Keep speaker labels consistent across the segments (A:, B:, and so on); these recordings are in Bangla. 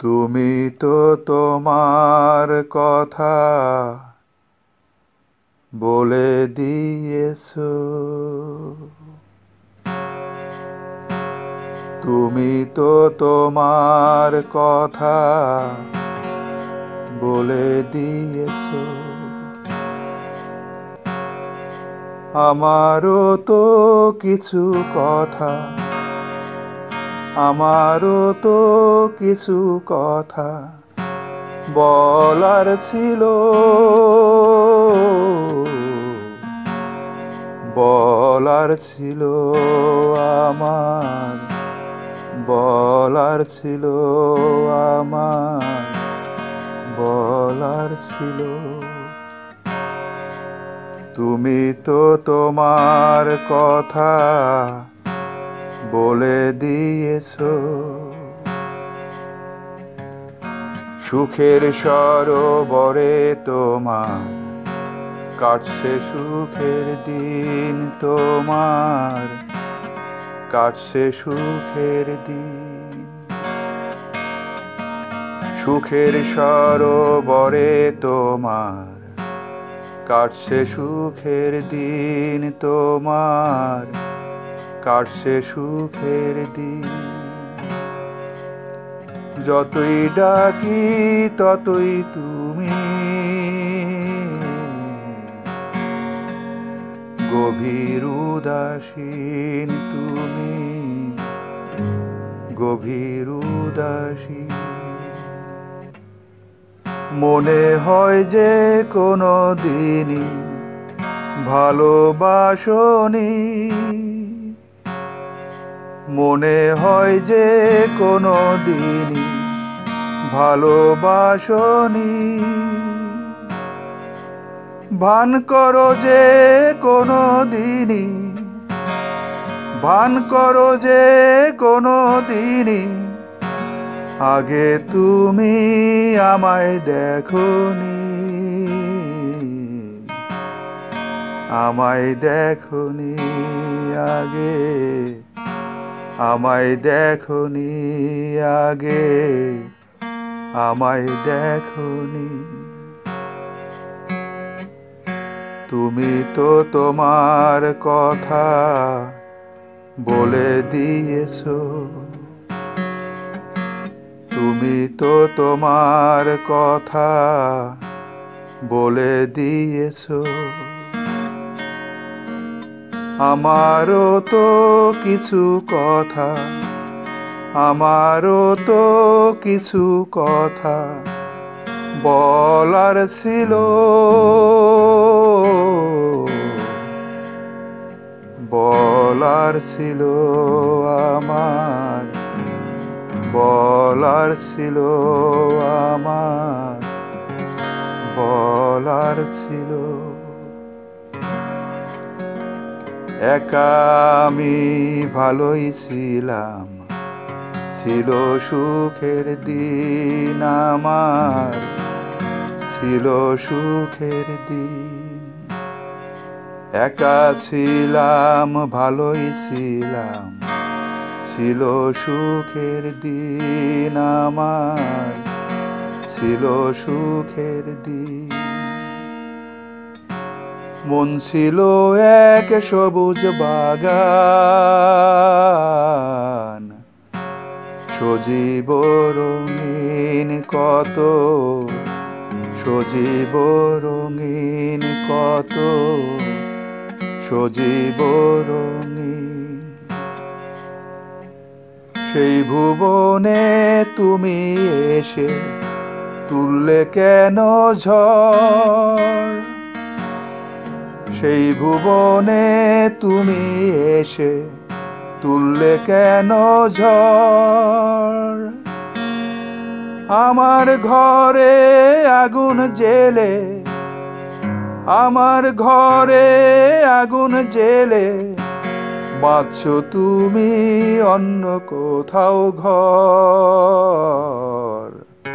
A: তুমি তো তোমার কথা বলে দিয়েছো। তুমি তো তোমার কথা বলে দিয়েছো। আমারও তো কিছু কথা, আমারও তো কিছু কথা বলার ছিল, বলার ছিল আমার, বলার ছিল আমার, বলার ছিল। তুমি তো তোমার কথা বলে দিয়েছো। সুখের সরোবরে তোমার কাটছে সুখের দিন, তোমার কাটছে সুখের দিন। সুখের সরোবরে তোমার কাটছে সুখের দিন, তোমার কাটছে সুখের দিন। যতই ডাকি ততই তুমি গভীর উদাসীন, তুমি গভীর উদাসীন। মনে হয় যে কোনো দিনই ভালোবাসনি, মনে হয় যে কোনো দিনই ভালোবাসনি। ভান করো যে কোনো দিনই, ভান করো যে কোনো দিনই আগে তুমি আমায় দেখোনি, আমায় দেখোনি আগে, আমায় দেখোনি আগে, আমায় দেখোনি। তুমি তো তোমার কথা বলে দিয়েছো। তুমি তো তোমার কথা বলে দিয়েছো। আমারও তো কিছু কথা, আমারও তো কিছু কথা বলার ছিল, বলার ছিল আমার, বলার ছিল আমার, বলার ছিল। একা আমি ভালোই ছিলাম, ছিল সুখের দিন আমার, ছিল সুখের দিন। একা ছিলাম ভালোই ছিলাম, ছিল সুখের দিন আমার, ছিল সুখের দিন। মন ছিল এক সবুজ বাগান, সজীব রঙিন কত, সজীব রঙিন কত, সজীব রঙিন। সেই ভুবনে তুমি এসে তুললে কেন ঝড়, সেই ভুবনে তুমি এসে তুললে কেন ঝড়। আমার ঘরে আগুন জেলে, আমার ঘরে আগুন জেলে বাঁধছো তুমি অন্য কোথাও ঘর,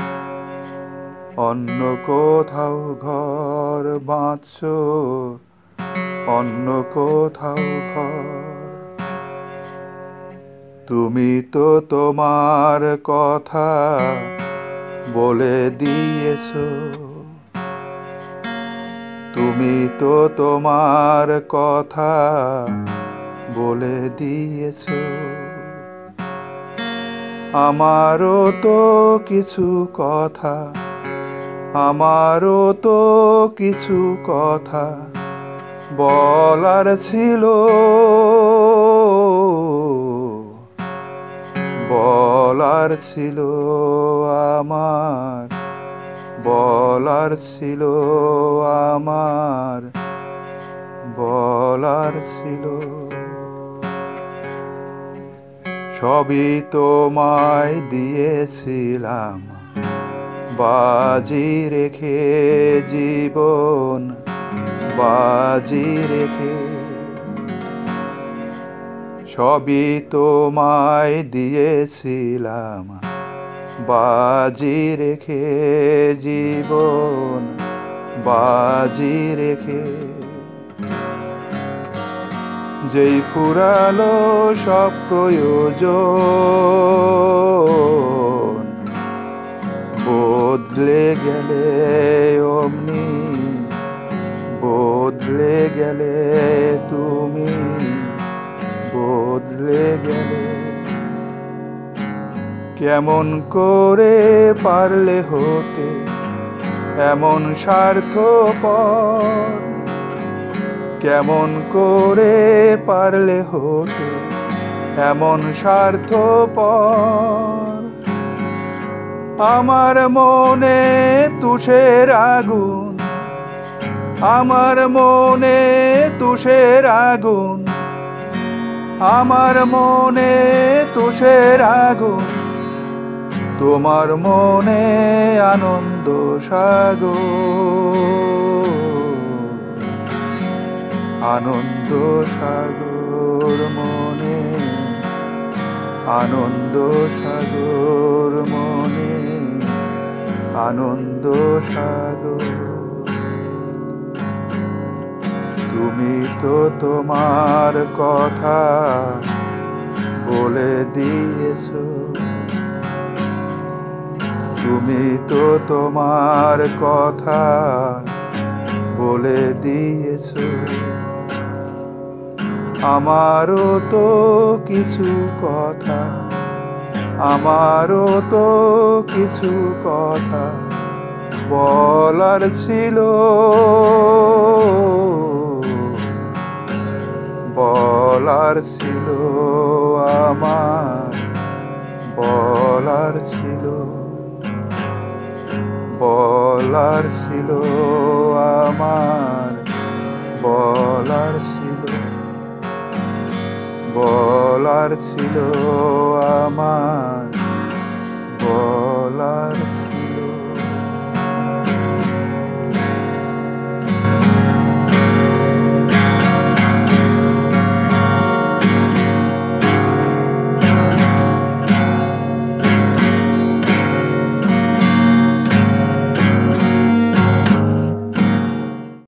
A: অন্য কোথাও ঘর বাঁধছো, অন্য কোথাও ঘর। তুমি তো তোমার কথা বলে দিয়েছো। তুমি তো তোমার কথা বলে দিয়েছো। আমারও তো কিছু কথা, আমারও তো কিছু কথা বলার ছিল, বলার ছিল আমার, বলার ছিল আমার, বলার ছিল। সবই তোমায় দিয়েছিলাম বাজি রেখে, জীবন বাজি রেখে। সবই তোমায় দিয়েছিলাম বাজি রেখে, জীবন বাজি রেখে। যেই ফুরালো সব প্রয়োজন, বদলে গেলে অমনি, বদলে গেলে তুমি, বদলে গেলে। কেমন করে পারলে হতে এমন স্বার্থপর, কেমন করে পারলে হতে এমন স্বার্থপর। আমার মনে তুষের আগুন, আমার মনে তুষের আগুন, আমার মনে তুষের আগুন। তোমার মনে আনন্দ সাগর, আনন্দ সাগর মনে, আনন্দ সাগর মনে, আনন্দ সাগর। তুমি তো তোমার কথা বলে দিয়েছো। তুমি তো তোমার কথা বলে দিয়েছো। আমারও তো কিছু কথা, আমারও তো কিছু কথা বলার ছিল, বলার ছিল আমার, বলার ছিল, বলার ছিল আমার, বলার ছিল, বলার ছিল